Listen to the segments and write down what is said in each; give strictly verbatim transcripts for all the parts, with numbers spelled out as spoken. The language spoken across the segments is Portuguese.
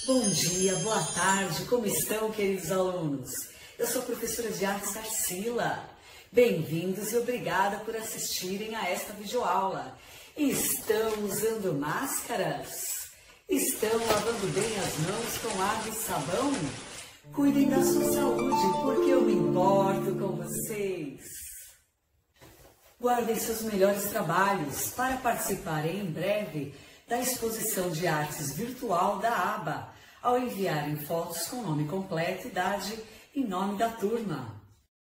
Bom dia, boa tarde, como estão, queridos alunos? Eu sou a professora de artes Tarsila. Bem-vindos e obrigada por assistirem a esta videoaula. Estão usando máscaras? Estão lavando bem as mãos com água e sabão? Cuidem da sua saúde, porque eu me importo com vocês. Guardem seus melhores trabalhos para participarem em breve da exposição de artes virtual da aba, ao enviarem fotos com nome completo, idade e nome da turma.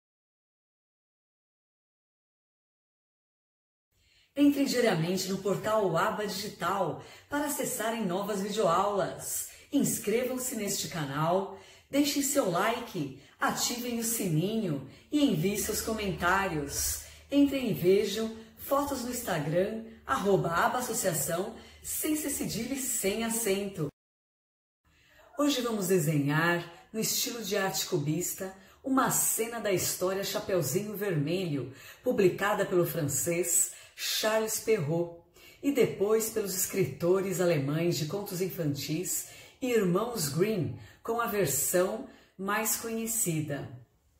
Entrem diariamente no portal Aba Digital para acessarem novas videoaulas. Inscrevam-se neste canal, deixem seu like, ativem o sininho e enviem seus comentários. Entrem e vejam fotos no Instagram, arroba abaassociação, sem ser cedilha e sem acento. Hoje vamos desenhar, no estilo de arte cubista, uma cena da história Chapeuzinho Vermelho, publicada pelo francês Charles Perrault e depois pelos escritores alemães de contos infantis Irmãos Grimm, com a versão mais conhecida.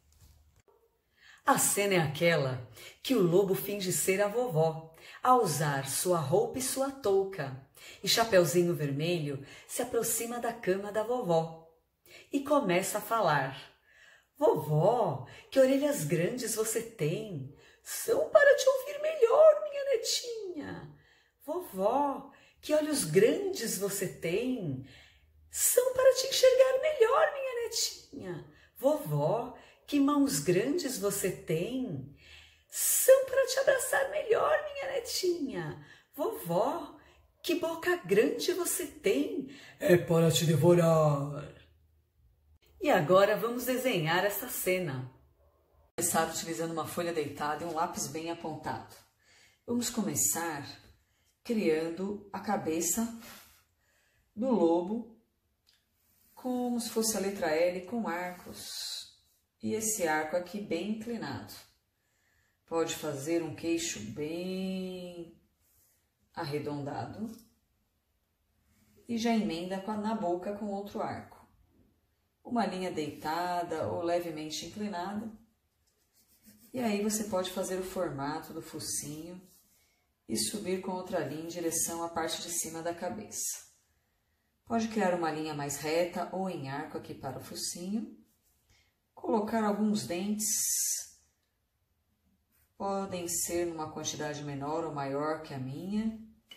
A cena é aquela que o lobo finge ser a vovó, a usar sua roupa e sua touca, e Chapeuzinho Vermelho se aproxima da cama da vovó e começa a falar: "Vovó, que orelhas grandes você tem! São para te ouvir melhor, minha netinha. Vovó, que olhos grandes você tem! São para te enxergar melhor, minha netinha. Vovó, que mãos grandes você tem! São para te abraçar melhor, minha netinha. Vovó, que boca grande você tem! É para te devorar." E agora vamos desenhar essa cena. Vamos começar utilizando uma folha deitada e um lápis bem apontado. Vamos começar criando a cabeça do lobo, como se fosse a letra L com arcos. E esse arco aqui bem inclinado. Pode fazer um queixo bem arredondado e já emenda na boca com outro arco. Uma linha deitada ou levemente inclinada. E aí você pode fazer o formato do focinho e subir com outra linha em direção à parte de cima da cabeça. Pode criar uma linha mais reta ou em arco aqui para o focinho. Colocar alguns dentes. Podem ser numa quantidade menor ou maior que a minha.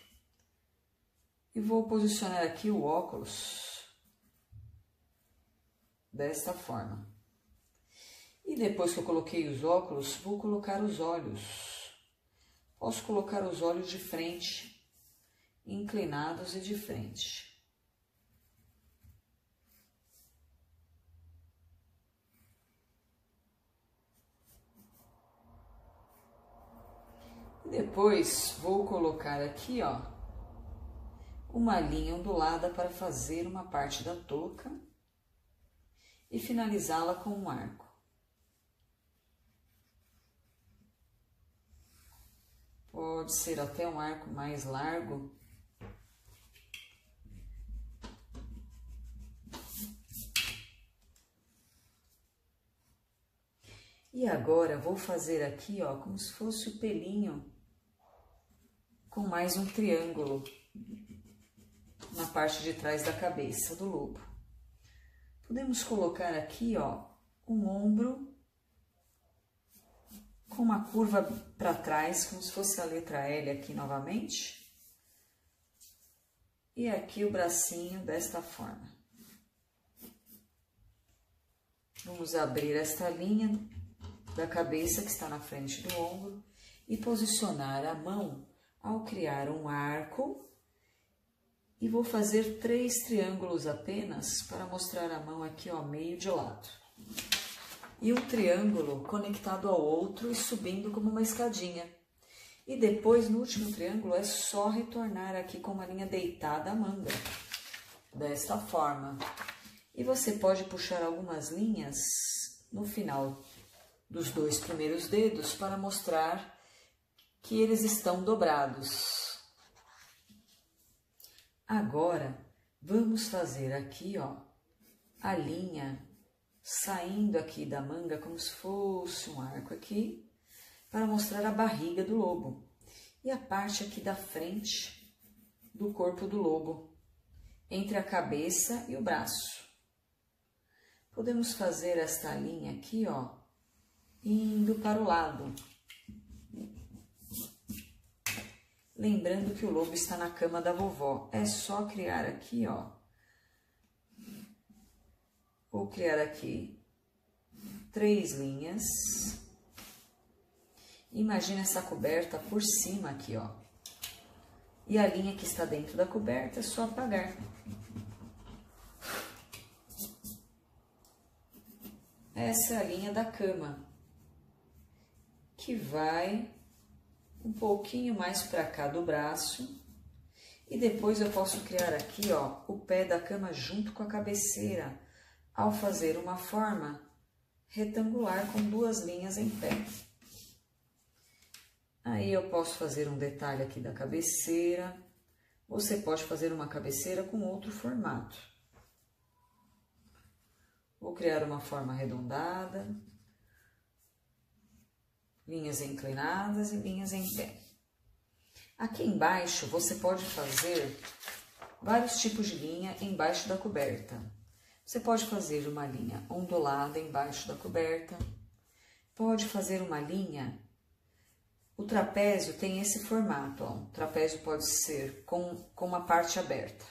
E vou posicionar aqui o óculos desta forma. E depois que eu coloquei os óculos, vou colocar os olhos. Posso colocar os olhos de frente, inclinados e de frente. Depois vou colocar aqui, ó, uma linha ondulada para fazer uma parte da touca e finalizá-la com um arco. Pode ser até um arco mais largo. E agora vou fazer aqui, ó, como se fosse o pelinho com mais um triângulo na parte de trás da cabeça do lobo. Podemos colocar aqui, ó, um ombro com uma curva para trás, como se fosse a letra L aqui novamente. E aqui o bracinho desta forma. Vamos abrir esta linha da cabeça que está na frente do ombro e posicionar a mão ao criar um arco. E vou fazer três triângulos apenas para mostrar a mão aqui, ó, meio de lado. E um triângulo conectado ao outro e subindo como uma escadinha. E depois, no último triângulo, é só retornar aqui com uma linha deitada à manga. Desta forma. E você pode puxar algumas linhas no final dos dois primeiros dedos para mostrar que eles estão dobrados. Agora, Vamos fazer aqui, ó, a linha saindo aqui da manga como se fosse um arco aqui, para mostrar a barriga do lobo. E a parte aqui da frente do corpo do lobo, entre a cabeça e o braço. Podemos fazer esta linha aqui, ó, indo para o lado. Lembrando que o lobo está na cama da vovó. É só criar aqui, ó. Vou criar aqui três linhas. Imagina essa coberta por cima aqui, ó. E a linha que está dentro da coberta é só apagar. Essa é a linha da cama, que vai um pouquinho mais para cá do braço. E depois eu posso criar aqui, ó, o pé da cama junto com a cabeceira, ao fazer uma forma retangular com duas linhas em pé. Aí eu posso fazer um detalhe aqui da cabeceira. Você pode fazer uma cabeceira com outro formato. Vou criar uma forma arredondada, linhas inclinadas e linhas em pé. Aqui embaixo você pode fazer vários tipos de linha embaixo da coberta. Você pode fazer uma linha ondulada embaixo da coberta, pode fazer uma linha... O trapézio tem esse formato, ó. O trapézio pode ser com, com uma parte aberta.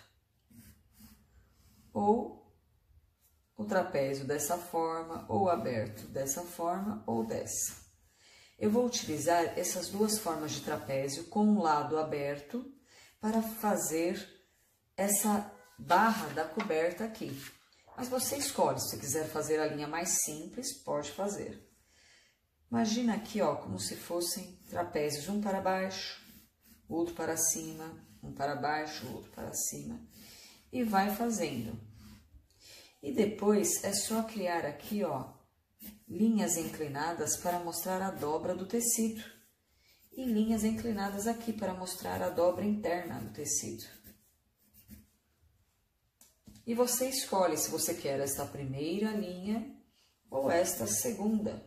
Ou o trapézio dessa forma, ou aberto dessa forma, ou dessa. Eu vou utilizar essas duas formas de trapézio com um lado aberto para fazer essa barra da coberta aqui. Mas você escolhe, se quiser fazer a linha mais simples, pode fazer. Imagina aqui, ó, como se fossem trapézios, um para baixo, outro para cima, um para baixo, outro para cima, e vai fazendo. E depois é só criar aqui, ó, linhas inclinadas para mostrar a dobra do tecido, e linhas inclinadas aqui para mostrar a dobra interna do tecido. E você escolhe se você quer esta primeira linha ou esta segunda.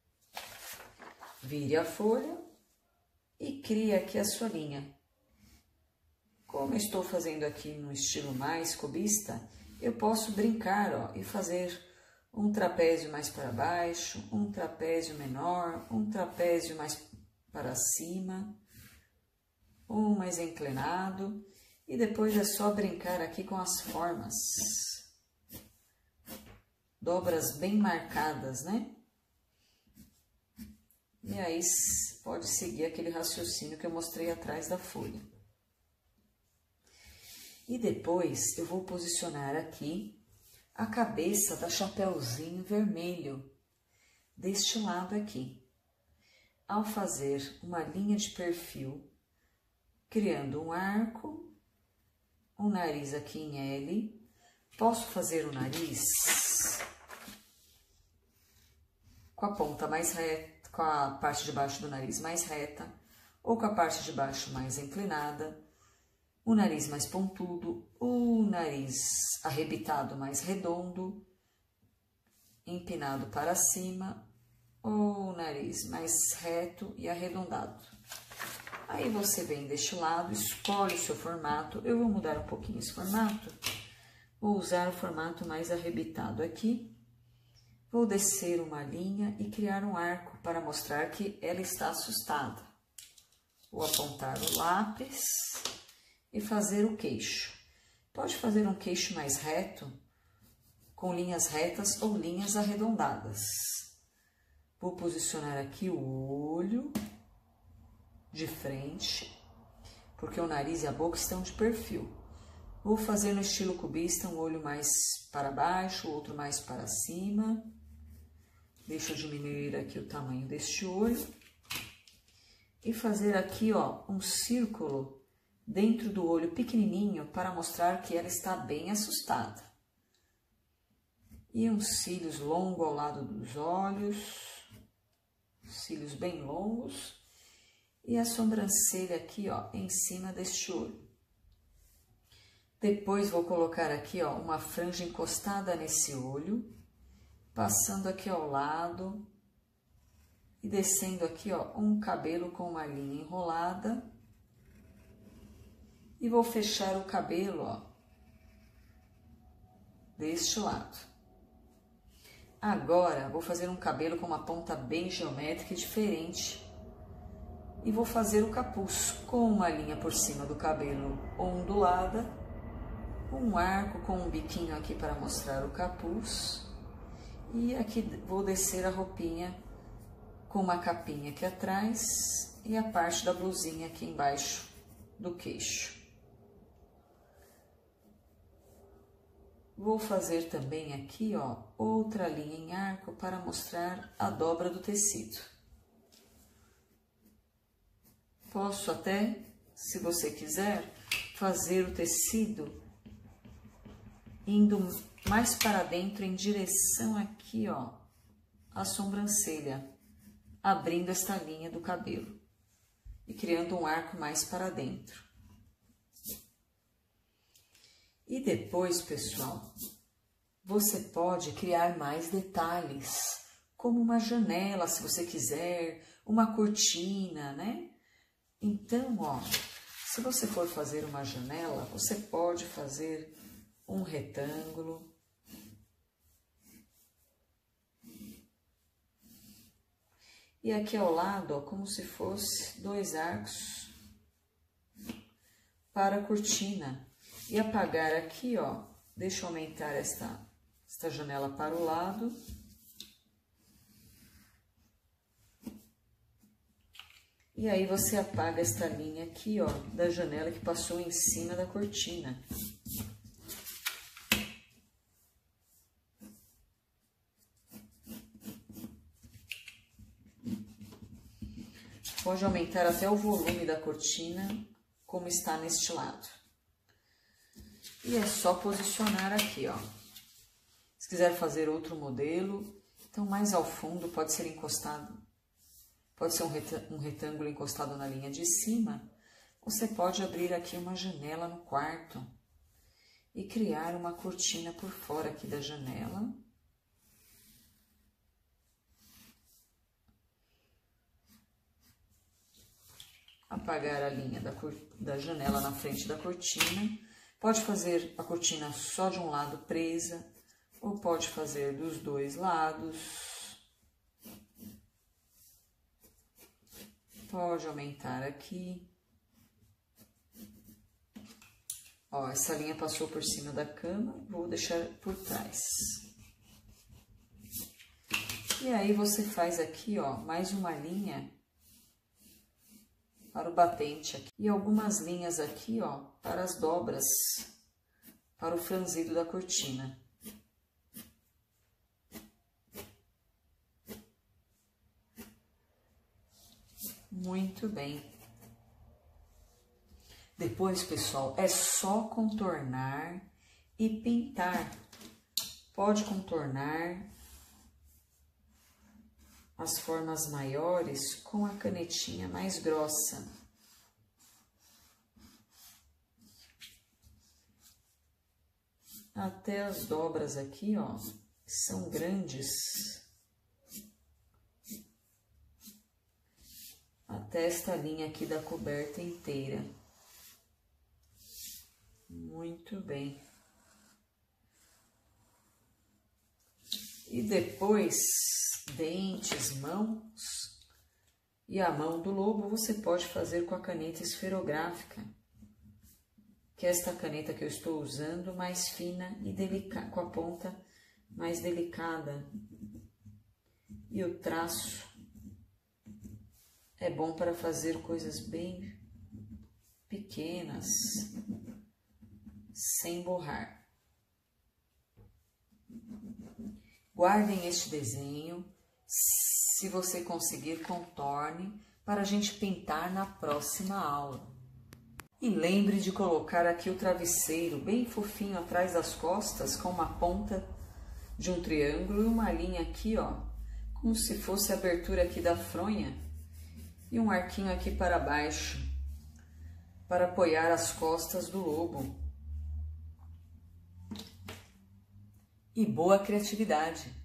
Vire a folha e crie aqui a sua linha. Como eu estou fazendo aqui no estilo mais cubista, eu posso brincar, ó, e fazer um trapézio mais para baixo, um trapézio menor, um trapézio mais para cima, um mais inclinado, e depois é só brincar aqui com as formas. Dobras bem marcadas, né? E aí pode seguir aquele raciocínio que eu mostrei atrás da folha. E depois eu vou posicionar aqui a cabeça da chapeuzinho vermelho, deste lado aqui. Ao fazer uma linha de perfil, criando um arco, um nariz aqui em L, posso fazer o nariz com a ponta mais reta, com a parte de baixo do nariz mais reta, ou com a parte de baixo mais inclinada, o nariz mais pontudo, o nariz arrebitado mais redondo, empinado para cima, ou o nariz mais reto e arredondado. Aí você vem deste lado, escolhe o seu formato. Eu vou mudar um pouquinho esse formato, vou usar o formato mais arrebitado aqui. Vou descer uma linha e criar um arco para mostrar que ela está assustada. Vou apontar o lápis e fazer o queixo. Pode fazer um queixo mais reto, com linhas retas ou linhas arredondadas. Vou posicionar aqui o olho de frente, porque o nariz e a boca estão de perfil. Vou fazer no estilo cubista um olho mais para baixo, outro mais para cima. Deixa eu diminuir aqui o tamanho deste olho. E fazer aqui, ó, um círculo dentro do olho pequenininho para mostrar que ela está bem assustada. E uns cílios longos ao lado dos olhos, cílios bem longos. E a sobrancelha aqui, ó, em cima deste olho. Depois vou colocar aqui, ó, uma franja encostada nesse olho, passando aqui ao lado e descendo aqui, ó, um cabelo com uma linha enrolada. E vou fechar o cabelo, ó, deste lado. Agora, vou fazer um cabelo com uma ponta bem geométrica e diferente. E vou fazer o capuz com uma linha por cima do cabelo ondulada, um arco com um biquinho aqui para mostrar o capuz. E aqui vou descer a roupinha com uma capinha aqui atrás e a parte da blusinha aqui embaixo do queixo. Vou fazer também aqui, ó, outra linha em arco para mostrar a dobra do tecido. Posso até, se você quiser, fazer o tecido indo mais para dentro em direção aqui, ó, à sobrancelha, abrindo esta linha do cabelo e criando um arco mais para dentro. E depois, pessoal, você pode criar mais detalhes, como uma janela, se você quiser, uma cortina, né? Então, ó, se você for fazer uma janela, você pode fazer um retângulo. E aqui ao lado, ó, como se fosse dois arcos para a cortina. E apagar aqui, ó, deixa eu aumentar esta, esta janela para o lado. E aí você apaga esta linha aqui, ó, da janela que passou em cima da cortina. Pode aumentar até o volume da cortina, como está neste lado. E é só posicionar aqui, ó. Se quiser fazer outro modelo, então mais ao fundo pode ser encostado, pode ser um retângulo encostado na linha de cima. Você pode abrir aqui uma janela no quarto e criar uma cortina por fora aqui da janela. Apagar a linha da, da janela na frente da cortina. Pode fazer a cortina só de um lado presa, ou pode fazer dos dois lados. Pode aumentar aqui. Ó, essa linha passou por cima da cama, vou deixar por trás. E aí você faz aqui, ó, mais uma linha para o batente aqui. E algumas linhas aqui, ó, para as dobras, para o franzido da cortina. Muito bem. Depois, pessoal, é só contornar e pintar. Pode contornar as formas maiores com a canetinha mais grossa. Até as dobras aqui, ó, são grandes. Até esta linha aqui da coberta inteira. Muito bem. E depois, dentes, mãos e a mão do lobo você pode fazer com a caneta esferográfica, que é esta caneta que eu estou usando, mais fina e delicada, com a ponta mais delicada. E o traço é bom para fazer coisas bem pequenas, sem borrar. Guardem este desenho, se você conseguir, contorne para a gente pintar na próxima aula. E lembre de colocar aqui o travesseiro bem fofinho atrás das costas, com uma ponta de um triângulo e uma linha aqui, ó, como se fosse a abertura aqui da fronha, e um arquinho aqui para baixo, para apoiar as costas do lobo. e boa criatividade.